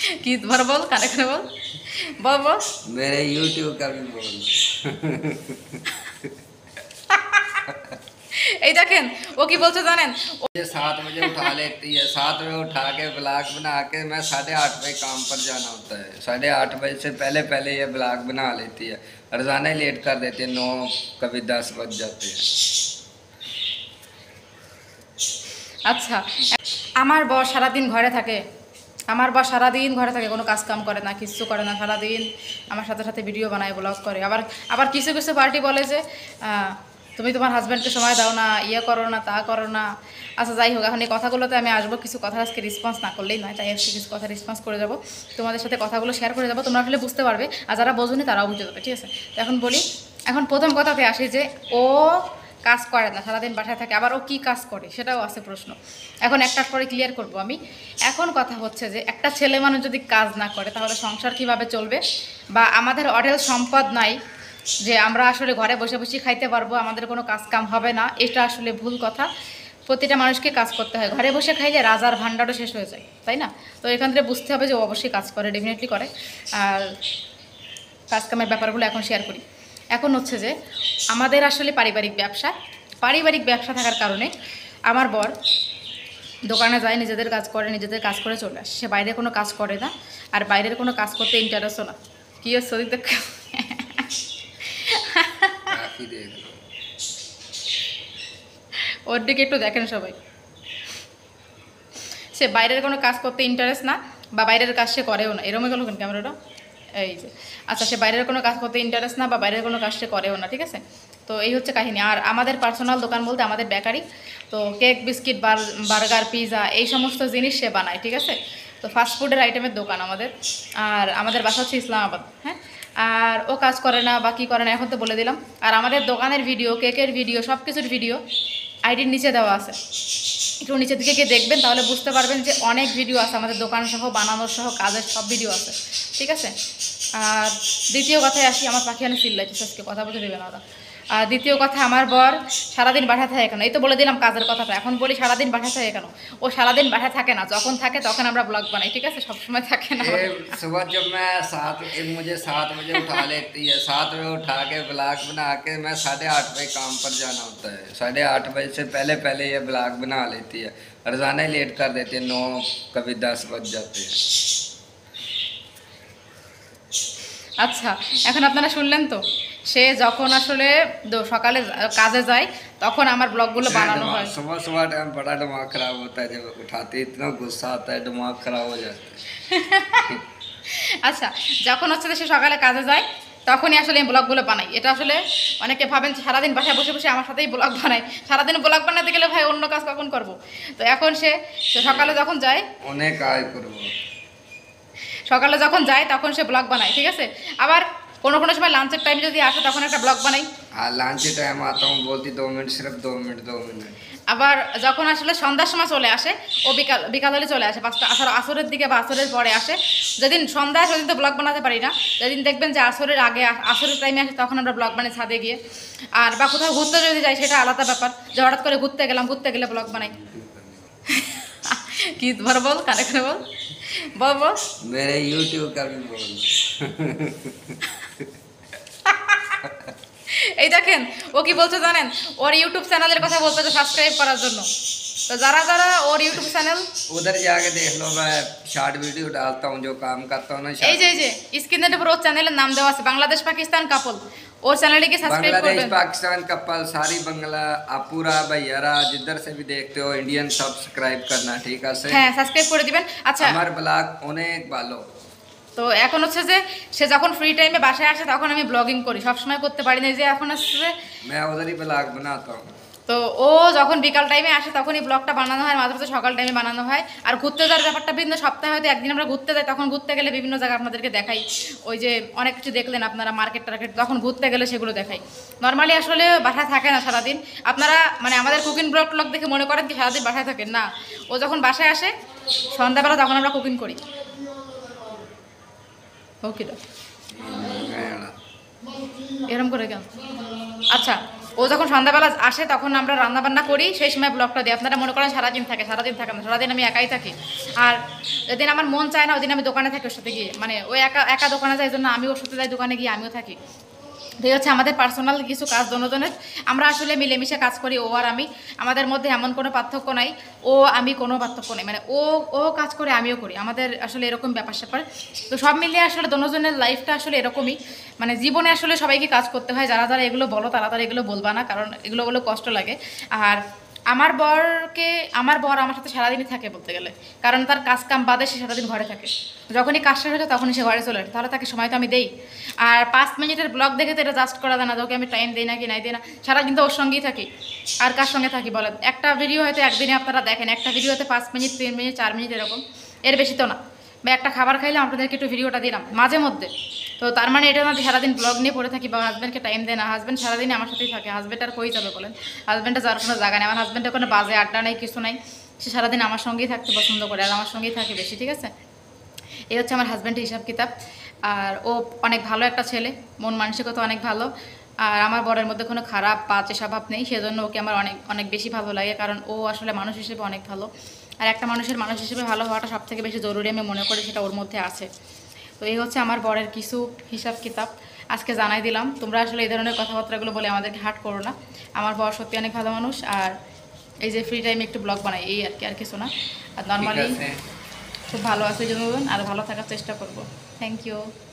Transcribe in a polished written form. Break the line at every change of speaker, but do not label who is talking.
কি ধর বল, কানে কানে বল, বল বল।
मेरे यूट्यूब का भी बोल।
এই দেখেন ও কি বলছে জানেন?
ये 7 बजे उठा लेती है, 7 बजे उठा के ब्लॉग बना के मैं 8:30 बजे काम पर जाना होता है। 8:30 बजे से पहले पहले ये ब्लॉग बना लेती है। रोजाना ही लेट कर देती है, 9 कभी 10 बज जाते हैं।
আচ্ছা, আমার বর সারাদিন ঘরে থাকে, আমার বর সারাদিন ঘরে থাকে, কোনো কাজ কাম করে না, কিচ্ছু করে না, সারাদিন আমার সাথে সাথে ভিডিও বানায়, ব্লগ করে। আবার আবার কিছু কিছু পার্টি বলে যে তুমি তোমার হাজব্যান্ডকে সময় দাও না, ইয়ে করো না, তা করো না। আচ্ছা যাই হোক, এখন এই কথাগুলোতে আমি আসবো, কিছু কথা আজকে রেসপন্স না করলেই নয়, তাই আজকে কিছু কথা রেসপন্স করে যাবো, তোমাদের সাথে কথাগুলো শেয়ার করে যাবো, তোমরা আসলে বুঝতে পারবে, আর যারা বোঝোনি তারাও বুঝতে পারবে, ঠিক আছে? তো এখন বলি, এখন প্রথম কথাতে আসি যে ও কাজ করে না, সারাদিন বাসায় থাকে। আবার ও কী কাজ করে সেটাও আছে প্রশ্ন, এখন একটার পরে ক্লিয়ার করব আমি। এখন কথা হচ্ছে যে একটা ছেলে মানুষ যদি কাজ না করে তাহলে সংসার কিভাবে চলবে, বা আমাদের অঢেল সম্পদ নাই যে আমরা আসলে ঘরে বসে বসে খাইতে পারবো, আমাদের কোনো কাজ কাম হবে না, এটা আসলে ভুল কথা। প্রতিটা মানুষকে কাজ করতে হয়, ঘরে বসে খাইলে রাজার ভাণ্ডারও শেষ হয়ে যায়, তাই না? তো এখান থেকে বুঝতে হবে যে ও অবশ্যই কাজ করে, ডেফিনেটলি করে। আর কাজ কামের ব্যাপারগুলো এখন শেয়ার করি। এখন হচ্ছে যে আমাদের আসলে পারিবারিক ব্যবসা থাকার কারণে আমার বর দোকানে যায়, নিজেদের কাজ করে চলে আসে, সে বাইরে কোনো কাজ করে না, আর বাইরের কোনো কাজ করতে ইন্টারেস্টও না। কী হচ্ছে দেখ,
काफी देख लो।
ওর দিকে একটু দেখেন সবাই, সে বাইরের কোনো কাজ করতে ইন্টারেস্ট না, বা বাইরের কাজ সে করেও না। এরকম গেল কেন ক্যামেরাটা, এই যে। আচ্ছা, সে বাইরের কোনো কাজ করতে ইন্টারেস্ট না, বা বাইরের কোনো কাজ সে করেও না, ঠিক আছে? তো এই হচ্ছে কাহিনী। আর আমাদের পার্সোনাল দোকান বলতে আমাদের বেকারি, তো কেক, বিস্কিট, বার্গার, পিৎজা এই সমস্ত জিনিস সে বানায়, ঠিক আছে? তো ফাস্টফুডের আইটেমের দোকান আমাদের। আর আমাদের বাসা হচ্ছে ইসলামাবাদ, হ্যাঁ। আর ও কাজ করে না বা কী করে না এখন তো বলে দিলাম। আর আমাদের দোকানের ভিডিও, কেকের ভিডিও, সব কিছুর ভিডিও আইডির নিচে দেওয়া আছে, একটু নিচের দিকে গিয়ে দেখবেন, তাহলে বুঝতে পারবেন যে অনেক ভিডিও আছে আমাদের দোকান সহ, বানানোর সহ, কাজের সব ভিডিও আছে, ঠিক আছে? আর দ্বিতীয় কথায় আসি, আমার পাখি অনেক চিল্লাইছে আজকে, কথা বলতে দেবে না ওরা। আর দ্বিতীয় কথা, আমার বর সারাদিন বাসায় থাকে কেন, এই তো বলে দিলাম কাজের কথাটা। এখন বলি সারাদিন বাসায় থাকে কেন। ও সারাদিন বাসায় থাকে না, যখন থাকে তখন আমরা ব্লগ বানাই, ঠিক আছে? সবসময় থাকে না।
ये सुबह जब मैं मुझे 7 बजे उठा लेती है, 7 बजे उठा के ब्लॉग बना के मैं 8:30 बजे काम पर जाना होता है। 8:30 बजे से पहले पहले ये ब्लॉग बना लेती है। रोजाना ही लेट कर देती है, 9 कभी 10 बज जाते हैं।
আচ্ছা, এখন আপনারা শুনলেন তো, সে যখন আসলে সকালে কাজে যায় তখন আমার ব্লগগুলো বানানো হয়।
सुबह सुबह टाइम बड़ा दिमाग खराब होता है, जब उठाते ही इतना गुस्सा आता है, दिमाग खराब हो जाता है।
আচ্ছা, যখন হচ্ছে যে সে সকালে কাজে যায় তখনই আসলে আমি ব্লগগুলো বানাই। এটা আসলে অনেকে ভাবেন যে সারাদিন বাসায় বসে বসে আমার সাথেই ব্লগ বানাই, সারাদিন ব্লগ বানাতে গেলে ভাই অন্য কাজ কখন করব? তো এখন সে সকালে যখন যায়,
उन्हें काय करबो।
সকালে যখন যায় তখন সে ব্লগ বানায়, ঠিক আছে? আবার কোনো কোনো সময় লাঞ্চের টাইম যদি আসে তখন একটা ব্লগ বানাই।
हाँ, लंच टाइम आता हूँ, बोलती 2 मिनट, सिर्फ 2 मिनट।
আবার যখন আসলে সন্ধ্যার সময় চলে আসে, ও বিকাল হলে চলে আসে, 5টা আসরের দিকে বা আসরের পরে আসে। যেদিন সন্ধ্যা আসে সেদিন তো ব্লগ বানাতে পারি না, যেদিন দেখবেন যে আসরের আগে, আসরের টাইমে আসে তখন আমরা ব্লগ বানাই ছাদে গিয়ে। আর বা কোথাও ঘুরতে যদি যাই সেটা আলাদা ব্যাপার, যে হঠাৎ করে ঘুরতে গেলে ব্লগ বানাই। কি ধর বল, কানে কানে বল, বল বল।
मेरे यूट्यूब का भी बोल।
এই দেখেন ও কি বলছে জানেন? ওর ইউটিউব চ্যানেলের কথা বলতে, সাবস্ক্রাইব করার জন্য। তো যারা যারা ওর ইউটিউব চ্যানেল,
उधर जाके देख लो, मैं शॉर्ट वीडियो डालता हूँ, जो काम करता हूँ ना।
এই যে স্ক্রিনের উপর ওর চ্যানেলের নাম দেওয়া আছে, বাংলাদেশ পাকিস্তান কাপল। ওর চ্যানেলটিকে সাবস্ক্রাইব
बांग्लादेश
করবেন।
पाकिस्तान कपल सारी बंगला আপুরা ভাইয়ারা जिधर से भी देखते हो, इंडियन सब्सक्राइब करना, ठीक আছে?
হ্যাঁ, সাবস্ক্রাইব করে দিবেন। আচ্ছা,
আমার ব্লগ অনেক ভালো।
তো এখন হচ্ছে যে সে যখন ফ্রি টাইমে বাসায় আসে তখন আমি ব্লগিং করি, সবসময় করতে পারি না, এই যে এখন আসছে।
मैं उधर ही ब्लॉग बनाता हूँ।
তো ও যখন বিকাল টাইমে আসে তখনই ব্লগটা বানানো হয়, মাঝে মাঝে সকাল টাইমে বানানো হয়। আর ঘুরতে যাওয়ার ব্যাপারটা বিভিন্ন সপ্তাহে হয়তো একদিন আমরা ঘুরতে যাই, তখন ঘুরতে গেলে বিভিন্ন জায়গা আপনাদেরকে দেখাই। ওই যে অনেক কিছু দেখলেন আপনারা, মার্কেট টার্কেট, তখন ঘুরতে গেলে সেগুলো দেখাই। নর্মালি আসলে বাসায় থাকে না সারাদিন। আপনারা মানে আমাদের কুকিং ব্লগ দেখে মনে করেন কি সারাদিন বাসায় থাকেন না। ও যখন বাসায় আসে সন্ধ্যাবেলা তখন আমরা কুকিং করি। ওকে, এরম করে কেন? আচ্ছা, ও যখন সন্ধ্যাবেলা আসে তখন আমরা রান্নাবান্না করি, সেই সময় ব্লগটা দিই। আপনারা মনে করেন সারাদিন থাকে না, সারাদিন আমি একাই থাকি। আর যেদিন আমার মন চায় না ওই দিন আমি দোকানে থাকি ওর সাথে গিয়ে, মানে ওই একা একা দোকানে যায়, এই জন্য আমি ওর সাথে যাই দোকানে গিয়ে, আমিও থাকি। তো এই হচ্ছে আমাদের পার্সোনাল কিছু কাজ দুজনের, আমরা আসলে মিলেমিশে কাজ করি ও আর আমি। আমাদের মধ্যে এমন কোনো পার্থক্য নাই, ও আমি কোনো পার্থক্য নেই, মানে ও কাজ করে আমিও করি, আমাদের আসলে এরকম ব্যাপার স্যাপার। তো সব মিলিয়ে আসলে দুজনের লাইফটা আসলে এরকমই, মানে জীবনে আসলে সবাইকে কাজ করতে হয়। যারা যারা এগুলো বলো তারা এগুলো বলবা না, কারণ এগুলো বলে কষ্ট লাগে। আর আমার বর আমার সাথে সারাদিনই থাকে বলতে গেলে, কারণ তার কাজ কাম বাদে সে সারাদিন ঘরে থাকে। যখনই কাজ শেষ হয়ে তখনই সে ঘরে চলে আসে, তাহলে তাকে সময় তো আমি দেই। আর 5 মিনিটের ব্লগ দেখে তো এটা জাস্ট করা যায় না, তোকে আমি টাইম দিই না কি নাই দিই না, সারাদিন তো ওর সঙ্গেই থাকি। আর কার সঙ্গে থাকি বলেন? একটা ভিডিও হয়তো একদিনে আপনারা দেখেন, একটা ভিডিওতে 5 মিনিট 3 মিনিট 4 মিনিট এরকম, এর বেশি তো না। বা একটা খাবার খাইলাম আপনাদেরকে একটু ভিডিওটা দিলাম মাঝে মধ্যে, তো তার মানে এটা না যে সারাদিন ব্লগ নিয়ে পড়ে থাকি বা হাজব্যান্ডকে টাইম দেয় না। হাজব্যান্ড সারাদিন আমার সাথেই থাকে, হাজব্যান্ড আর কই যাবে বলেন? হাজব্যান্ডে যাওয়ার কোনো জায়গা নেই, আমার হাজব্যান্ডের কোনো বাজে আড্ডা নেই, কিছু নাই। সে সারাদিন আমার সঙ্গেই থাকতে পছন্দ করে, আর আমার সঙ্গেই থাকে বেশি, ঠিক আছে? এই হচ্ছে আমার হাজব্যান্ডের হিসাব কিতাব। আর ও অনেক ভালো একটা ছেলে, মন মানসিকতা অনেক ভালো। আর আমার বরের মধ্যে কোনো খারাপ বাজে স্বভাব নেই, সেজন্য ওকে আমার অনেক অনেক বেশি ভালো লাগে, কারণ ও আসলে মানুষ হিসেবে অনেক ভালো। আর একটা মানুষের মানুষ হিসেবে ভালো হওয়াটা সব থেকে বেশি জরুরি আমি মনে করি, সেটা ওর মধ্যে আছে। তো এই হচ্ছে আমার বরের কিছু হিসাব কিতাব, আজকে জানাই দিলাম। তোমরা আসলে এই ধরনের কথাবার্তাগুলো বলে আমাদেরকে হার্ট করো না। আমার বর সত্যি অনেক ভালো মানুষ, আর এই যে ফ্রি টাইমে একটু ব্লগ বানাই এই আর কি, আর কিছু না। আর নর্মালি খুব ভালো আছে, জন্য আরও ভালো থাকার চেষ্টা করব। Thank you.